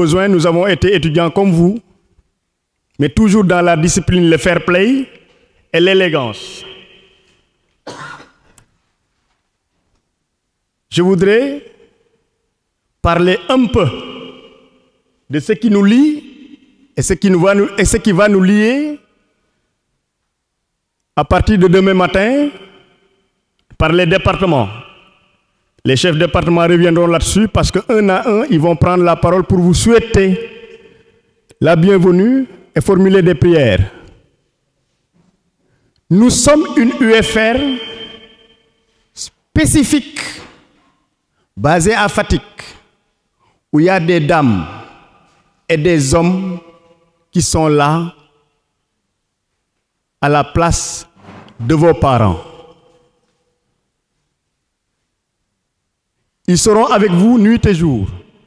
besoin, nous avons été étudiants comme vous, mais toujours dans la discipline, le fair play et l'élégance. Je voudrais parler un peu de ce qui nous lie et ce qui va nous lier à partir de demain matin par les départements. Les chefs de département reviendront là-dessus parce qu'un à un, ils vont prendre la parole pour vous souhaiter la bienvenue et formuler des prières. Nous sommes une UFR spécifique, basée à Fatick, où il y a des dames et des hommes qui sont là à la place de vos parents. Ils seront avec vous nuit et jour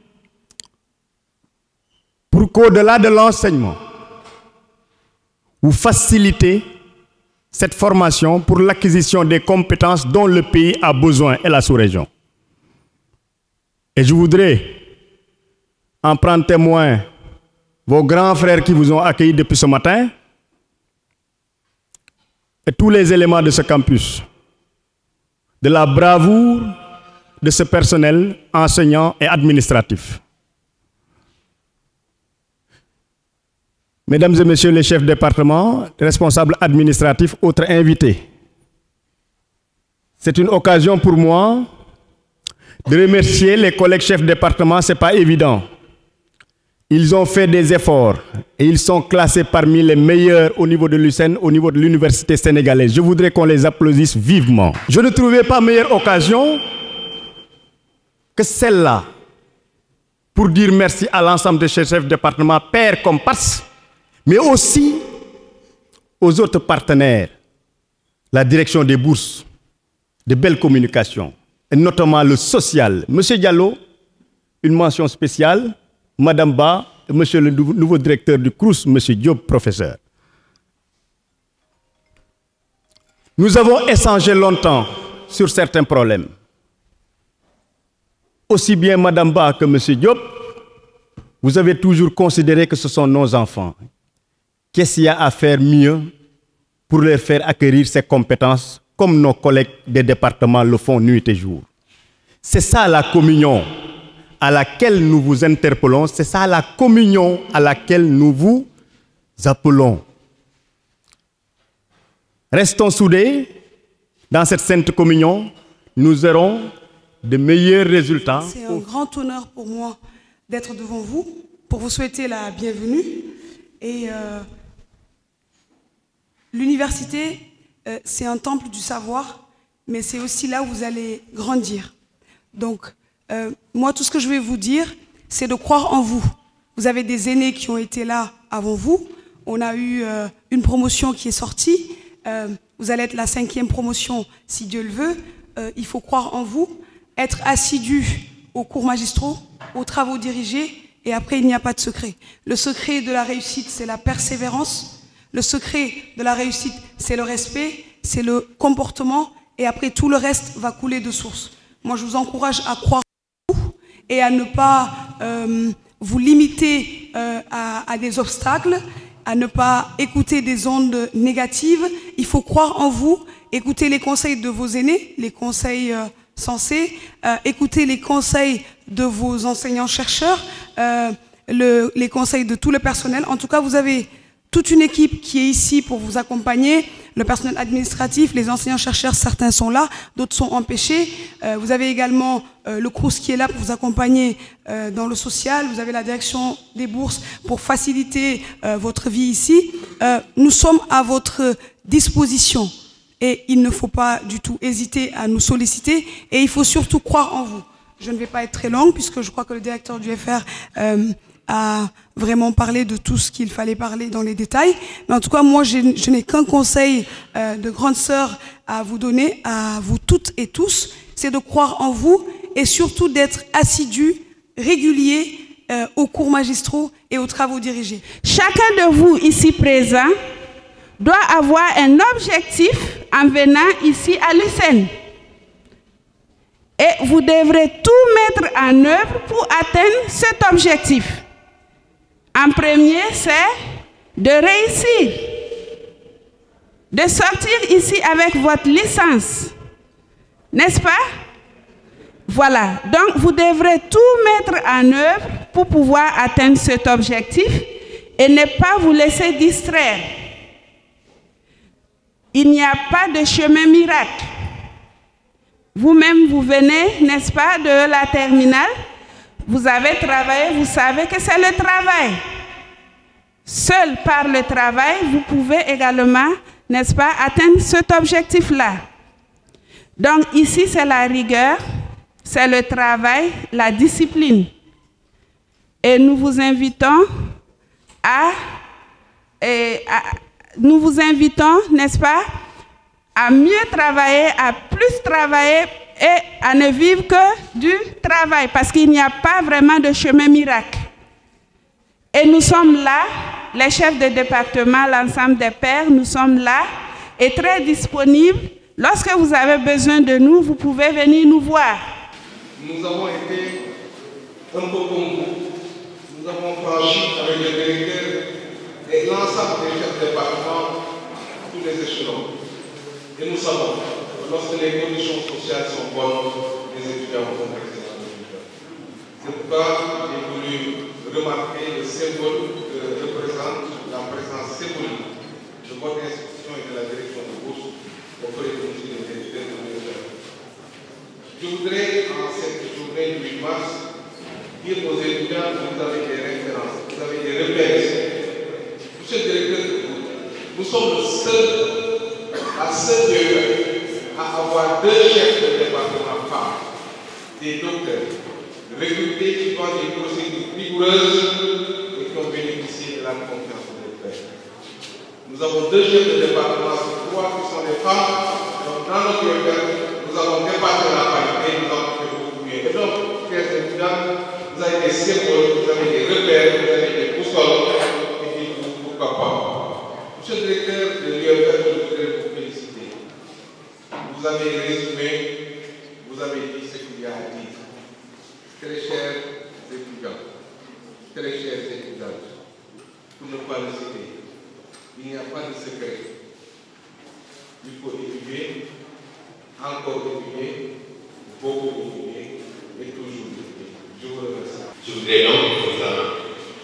pour qu'au-delà de l'enseignement, vous facilitez cette formation pour l'acquisition des compétences dont le pays a besoin et la sous-région. Et je voudrais en prendre témoin vos grands frères qui vous ont accueillis depuis ce matin et tous les éléments de ce campus, de la bravoure de ce personnel enseignant et administratif. Mesdames et messieurs les chefs de département, responsables administratifs, autres invités, c'est une occasion pour moi de remercier les collègues chefs de département. Ce n'est pas évident. Ils ont fait des efforts et ils sont classés parmi les meilleurs au niveau de l'USSEN, au niveau de l'université sénégalaise. Je voudrais qu'on les applaudisse vivement. Je ne trouvais pas meilleure occasion que celle-là pour dire merci à l'ensemble des chefs de département, pairs comme pars, mais aussi aux autres partenaires, la direction des bourses, de belles communications, et notamment le social. Monsieur Diallo, une mention spéciale, Madame Ba, et monsieur le nouveau directeur du CROUS, monsieur Diop, professeur. Nous avons échangé longtemps sur certains problèmes. Aussi bien Madame Ba que monsieur Diop, vous avez toujours considéré que ce sont nos enfants. Qu'est-ce qu'il y a à faire mieux pour leur faire acquérir ces compétences comme nos collègues des départements le font nuit et jour? C'est ça la communion à laquelle nous vous interpellons, c'est ça la communion à laquelle nous vous appelons. Restons soudés dans cette sainte communion, nous aurons de meilleurs résultats. C'est un grand honneur pour moi d'être devant vous, pour vous souhaiter la bienvenue. Et l'université, c'est un temple du savoir, mais c'est aussi là où vous allez grandir. Donc, moi, tout ce que je vais vous dire, c'est de croire en vous. Vous avez des aînés qui ont été là avant vous. On a eu une promotion qui est sortie. Vous allez être la 5e promotion, si Dieu le veut. Il faut croire en vous, être assidu aux cours magistraux, aux travaux dirigés, et après, il n'y a pas de secret. Le secret de la réussite, c'est la persévérance. Le secret de la réussite, c'est le respect, c'est le comportement, et après, tout le reste va couler de source. Moi, je vous encourage à croire en vous et à ne pas vous limiter à des obstacles, à ne pas écouter des ondes négatives. Il faut croire en vous, écouter les conseils de vos aînés, les conseils sensés, écouter les conseils de vos enseignants-chercheurs, les conseils de tout le personnel. En tout cas, vous avez toute une équipe qui est ici pour vous accompagner, le personnel administratif, les enseignants-chercheurs, certains sont là, d'autres sont empêchés. Vous avez également le CROUS qui est là pour vous accompagner dans le social. Vous avez la direction des bourses pour faciliter votre vie ici. Nous sommes à votre disposition et il ne faut pas du tout hésiter à nous solliciter et il faut surtout croire en vous. Je ne vais pas être très longue puisque je crois que le directeur du FR a vraiment parlé de tout ce qu'il fallait parler dans les détails. Mais en tout cas, moi, je n'ai qu'un conseil de grande sœur à vous donner, à vous toutes et tous, c'est de croire en vous et surtout d'être assidus, réguliers aux cours magistraux et aux travaux dirigés. Chacun de vous ici présent doit avoir un objectif en venant ici à l'USSEN. Et vous devrez tout mettre en œuvre pour atteindre cet objectif. En premier, c'est de réussir, de sortir ici avec votre licence, n'est-ce pas? Voilà, donc vous devrez tout mettre en œuvre pour pouvoir atteindre cet objectif et ne pas vous laisser distraire. Il n'y a pas de chemin miracle. Vous-même, vous venez, n'est-ce pas, de la terminale, vous avez travaillé, vous savez que c'est le travail. Seul par le travail, vous pouvez également, n'est-ce pas, atteindre cet objectif-là. Donc ici, c'est la rigueur, c'est le travail, la discipline. Et nous vous invitons n'est-ce pas, à mieux travailler, à plus travailler et à ne vivre que du travail, parce qu'il n'y a pas vraiment de chemin miracle. Et nous sommes là, les chefs de département, l'ensemble des pairs, nous sommes là et très disponibles. Lorsque vous avez besoin de nous, vous pouvez venir nous voir. Nous avons été un peu comme vous. Nous avons franchi avec le directeur et l'ensemble des chefs de département tous les échelons. Et nous savons que lorsque les conditions sociales sont bonnes, les étudiants vont excellent. C'est pourquoi j'ai voulu remarquer le symbole que représente la présence symbolique de votre institution et de la direction de bourse auprès de nos universités de l'Université. Je voudrais, en cette journée du 8 mars, dire aux étudiants que vous avez des références, vous avez des repères. Monsieur le directeur, nous sommes la seule à avoir deux chefs de département femmes, des docteurs, recrutés qui ont des procédures rigoureuses et qui ont bénéficié de la confiance des pairs. Nous avons deux chefs de département sur trois qui sont des femmes. Donc, dans notre référence, nous avons dépassé la parité, nous avons fait beaucoup mieux. Et donc, chers étudiants, vous avez des symboles, vous avez des repères, vous avez des boussoles, et puis pourquoi pas. Monsieur le directeur de l'UFR, je voudrais vous féliciter. Vous avez résumé, vous avez dit ce qu'il y a à dire. Très chers étudiants, très chers étudiantes, pour ne pas le citer, il n'y a pas de secret. Il faut étudier, encore étudier, beaucoup étudier et toujours étudier. Je vous remercie. Je voudrais donc vous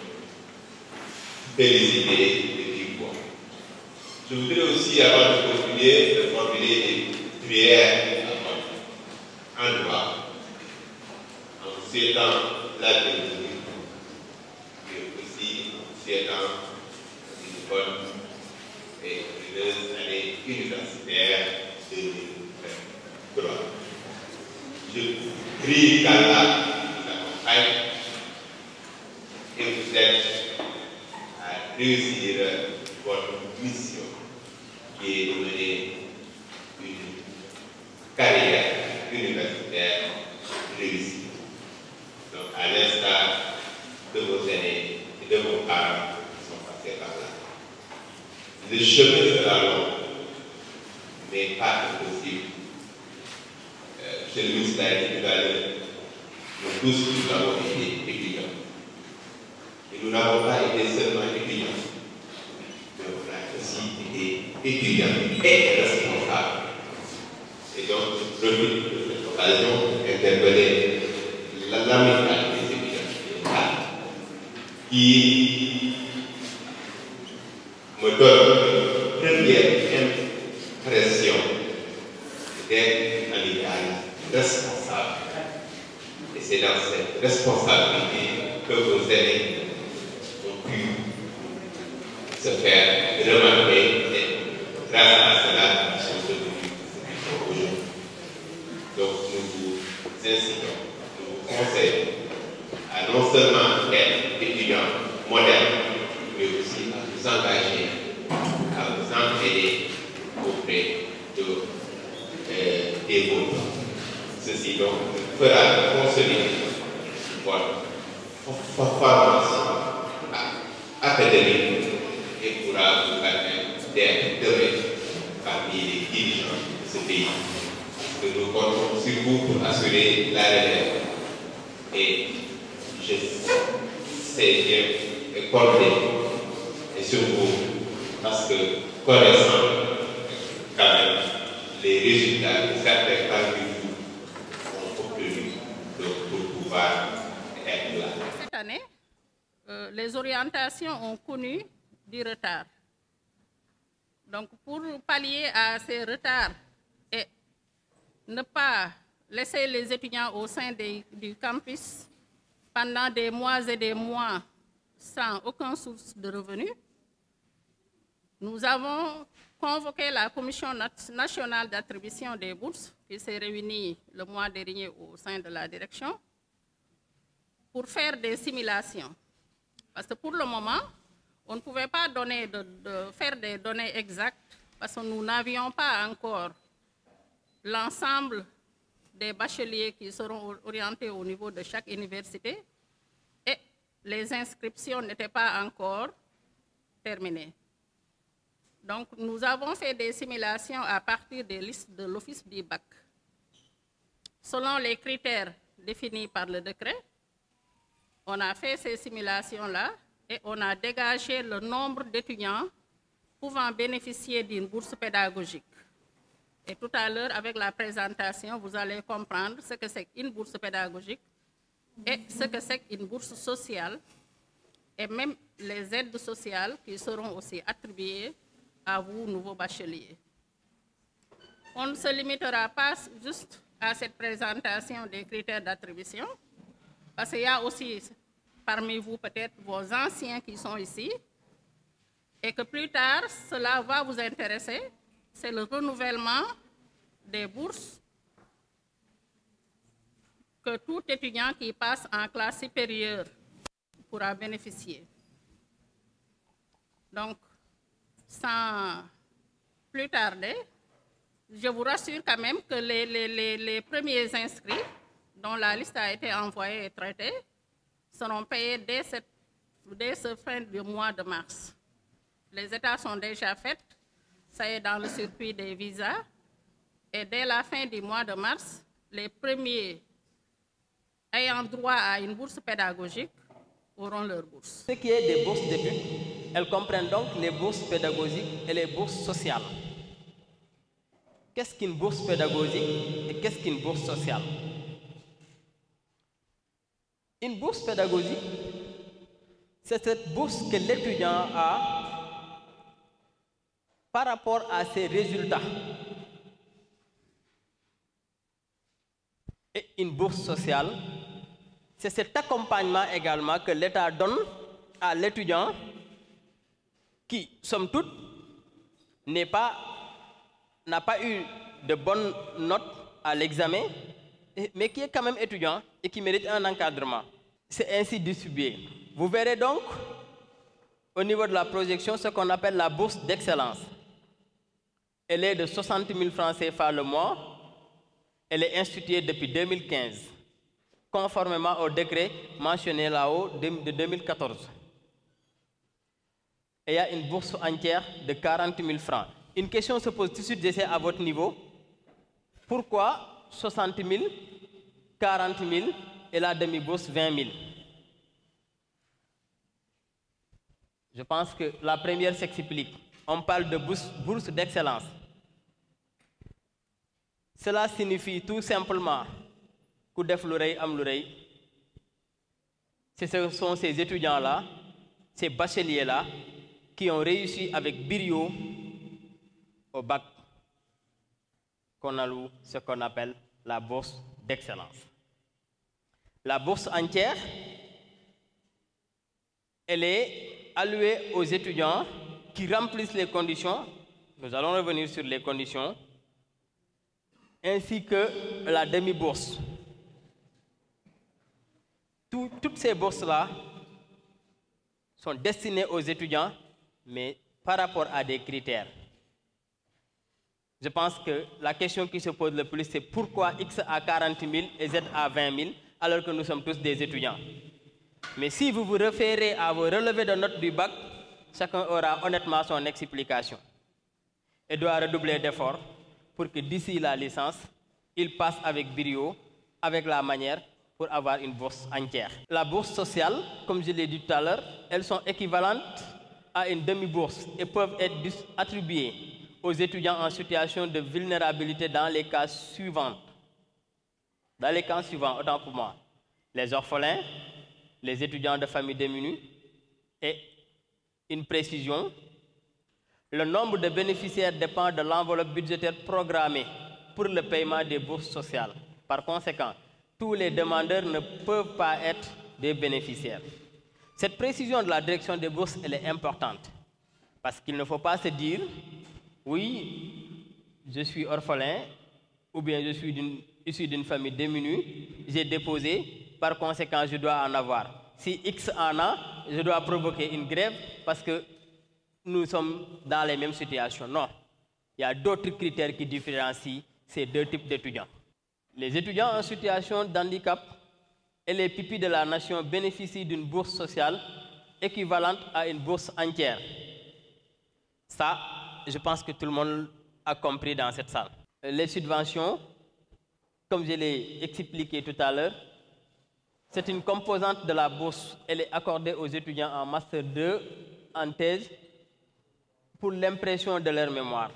féliciter de vive voix. Je voudrais aussi, avant de formuler des prières en droit, en souhaitant la bienvenue, mais aussi en souhaitant une bonne et heureuse année universitaire 2023. Je prie qu'Allah vous accompagne et vous aide à réussir votre mission qui est de mener une carrière universitaire réussie. Donc, à l'instar de vos aînés et de vos parents qui sont passés par là. Le chemin sera long, mais pas impossible. Chez le ministre tout à l'heure, nous tous, nous avons été étudiants. Et nous n'avons pas été seulement étudiants, mais on a aussi été étudiants et responsables. Et donc, je profite de cette occasion d'interpeller l'amicale des étudiants qui me donne une première impression d'être une amicale responsable. Et c'est dans cette responsabilité que vos aînés ont pu se faire remarquer et grâce à cela, ils sont devenus aujourd'hui. Donc nous vous incitons, nous vous conseillons à non seulement être étudiants modernes, mais aussi à vous engager, à vous entraider auprès des vôtres. Ceci donc fera consolider votre formation académique et pourra vous permettre d'être demain parmi les dirigeants de ce pays. Que nous comptons sur vous pour assurer la relève. Et je sais bien et compter et sur vous, parce que connaissant quand même les résultats que certains candidats ont obtenus pour pouvoir être là. Cette année, les orientations ont connu du retard. Donc, pour pallier à ces retards et ne pas laisser les étudiants au sein du campus pendant des mois et des mois sans aucune source de revenus, nous avons convoqué la Commission nationale d'attribution des bourses qui s'est réunie le mois dernier au sein de la direction pour faire des simulations. Parce que pour le moment, on ne pouvait pas faire des données exactes parce que nous n'avions pas encore l'ensemble des bacheliers qui seront orientés au niveau de chaque université et les inscriptions n'étaient pas encore terminées. Donc, nous avons fait des simulations à partir des listes de l'Office du bac. Selon les critères définis par le décret, on a fait ces simulations-là et on a dégagé le nombre d'étudiants pouvant bénéficier d'une bourse pédagogique. Et tout à l'heure, avec la présentation, vous allez comprendre ce que c'est qu'une bourse pédagogique et ce que c'est qu'une bourse sociale et même les aides sociales qui seront aussi attribuées à vous, nouveaux bacheliers. On ne se limitera pas juste à cette présentation des critères d'attribution, parce qu'il y a aussi parmi vous peut-être vos anciens qui sont ici, et que plus tard, cela va vous intéresser, c'est le renouvellement des bourses que tout étudiant qui passe en classe supérieure pourra bénéficier. Donc, sans plus tarder, je vous rassure quand même que les premiers inscrits, dont la liste a été envoyée et traitée, seront payés dès ce fin du mois de mars. Les étapes sont déjà faites, ça est dans le circuit des visas, et dès la fin du mois de mars, les premiers ayant droit à une bourse pédagogique auront leur bourse. Ce qui est des bourses d'études, elles comprennent donc les bourses pédagogiques et les bourses sociales. Qu'est-ce qu'une bourse pédagogique et qu'est-ce qu'une bourse sociale? Une bourse pédagogique, c'est cette bourse que l'étudiant a par rapport à ses résultats. Et une bourse sociale, c'est cet accompagnement également que l'État donne à l'étudiant qui, somme toute, n'a pas eu de bonnes notes à l'examen, mais qui est quand même étudiant et qui mérite un encadrement. C'est ainsi distribué. Vous verrez donc, au niveau de la projection, ce qu'on appelle la bourse d'excellence. Elle est de 60 000 francs CFA le mois. Elle est instituée depuis 2015, conformément au décret mentionné là-haut de 2014. Et il y a une bourse entière de 40 000 francs. Une question se pose tout de suite, j'essaie à votre niveau. Pourquoi 60 000, 40 000 et la demi-bourse 20 000? Je pense que la première s'explique. On parle de bourse d'excellence. Cela signifie tout simplement que ce sont ces étudiants-là, ces bacheliers-là, qui ont réussi avec brio au bac, ce qu'on appelle la bourse d'excellence. La bourse entière, elle est allouée aux étudiants qui remplissent les conditions. Nous allons revenir sur les conditions, ainsi que la demi-bourse. Toutes ces bourses-là sont destinées aux étudiants, mais par rapport à des critères. Je pense que la question qui se pose le plus, c'est pourquoi X à 40 000 et Z à 20 000, alors que nous sommes tous des étudiants. Mais si vous vous référez à vos relevés de notes du bac, chacun aura honnêtement son explication et doit redoubler d'efforts pour que d'ici la licence, il passe avec brio, avec la manière, pour avoir une bourse entière. La bourse sociale, comme je l'ai dit tout à l'heure, elles sont équivalentes à une demi-bourse et peuvent être attribuées aux étudiants en situation de vulnérabilité dans les cas suivants. Dans les cas suivants, autant pour moi, les orphelins, les étudiants de familles démunies et une précision, le nombre de bénéficiaires dépend de l'enveloppe budgétaire programmée pour le paiement des bourses sociales. Par conséquent, tous les demandeurs ne peuvent pas être des bénéficiaires. Cette précision de la direction des bourses, elle est importante parce qu'il ne faut pas se dire oui, je suis orphelin ou bien je suis issu d'une famille démunie, j'ai déposé, par conséquent je dois en avoir. Si X en a, je dois provoquer une grève parce que nous sommes dans les mêmes situations. Non, il y a d'autres critères qui différencient ces deux types d'étudiants. Les étudiants en situation d'handicap et les pupilles de la nation bénéficient d'une bourse sociale équivalente à une bourse entière. Ça, je pense que tout le monde a compris dans cette salle. Les subventions, comme je l'ai expliqué tout à l'heure, c'est une composante de la bourse. Elle est accordée aux étudiants en Master 2, en thèse, pour l'impression de leur mémoire.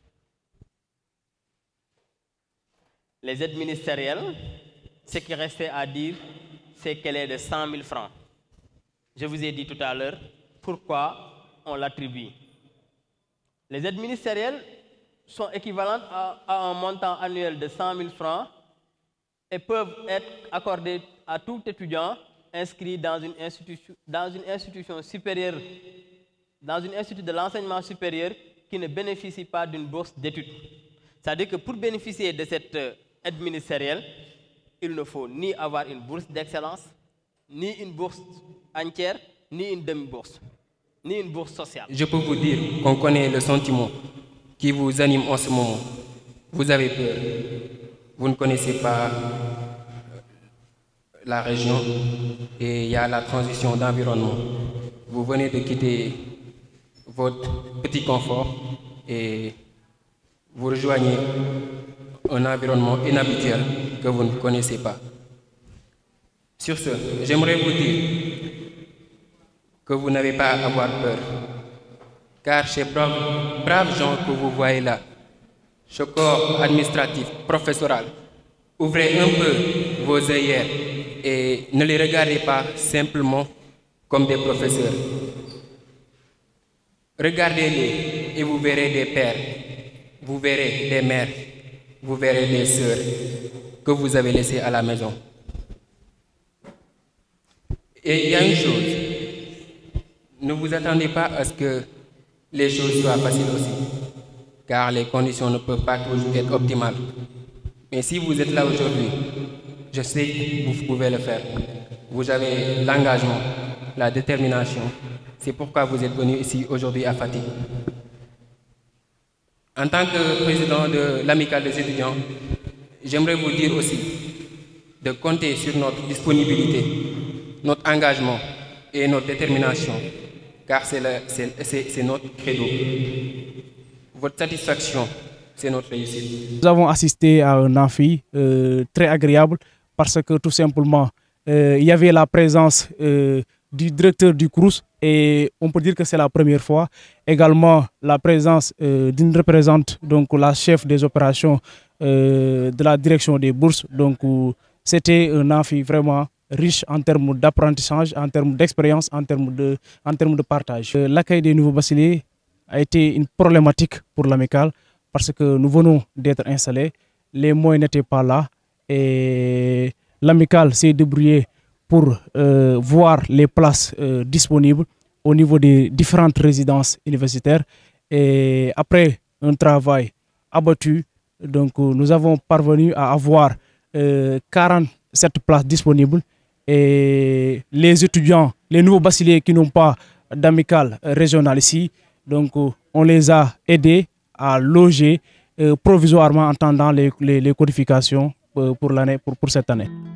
Les aides ministérielles, ce qui restait à dire, c'est qu'elle est de 100 000 francs. Je vous ai dit tout à l'heure pourquoi on l'attribue. Les aides ministérielles sont équivalentes à un montant annuel de 100 000 francs et peuvent être accordées à tout étudiant inscrit dans une institution supérieure, dans une institut de l'enseignement supérieur qui ne bénéficie pas d'une bourse d'études. C'est-à-dire que pour bénéficier de cette aide ministérielle, il ne faut ni avoir une bourse d'excellence, ni une bourse entière, ni une demi-bourse, ni une bourse sociale. Je peux vous dire qu'on connaît le sentiment qui vous anime en ce moment. Vous avez peur. Vous ne connaissez pas la région et il y a la transition d'environnement. Vous venez de quitter votre petit confort et vous rejoignez un environnement inhabituel que vous ne connaissez pas. Sur ce, j'aimerais vous dire que vous n'avez pas à avoir peur, car ces braves gens que vous voyez là, ce corps administratif, professoral, ouvrez un peu vos œillères et ne les regardez pas simplement comme des professeurs. Regardez-les et vous verrez des pères, vous verrez des mères, vous verrez des sœurs que vous avez laissées à la maison. Et il y a une chose, ne vous attendez pas à ce que les choses soient faciles aussi, car les conditions ne peuvent pas toujours être optimales. Mais si vous êtes là aujourd'hui, je sais que vous pouvez le faire. Vous avez l'engagement, la détermination. C'est pourquoi vous êtes venu ici aujourd'hui à Fatick. En tant que président de l'Amicale des étudiants, j'aimerais vous dire aussi de compter sur notre disponibilité, notre engagement et notre détermination, car c'est notre credo. Votre satisfaction, c'est notre réussite. Nous avons assisté à un amphi très agréable parce que tout simplement, il y avait la présence du directeur du CROUS et on peut dire que c'est la première fois. Également la présence d'une représentante, donc la chef des opérations de la direction des bourses. Donc c'était un amphi vraiment riche en termes d'apprentissage, en termes d'expérience, en termes de partage. L'accueil des nouveaux bacheliers a été une problématique pour l'amicale parce que nous venons d'être installés, les moyens n'étaient pas là et l'amicale s'est débrouillée pour voir les places disponibles au niveau des différentes résidences universitaires. Et après un travail abattu, donc nous avons parvenu à avoir 47 places disponibles. Et les étudiants, les nouveaux bacheliers qui n'ont pas d'amicale régionale ici, donc on les a aidés à loger provisoirement en attendant les codifications pour cette année.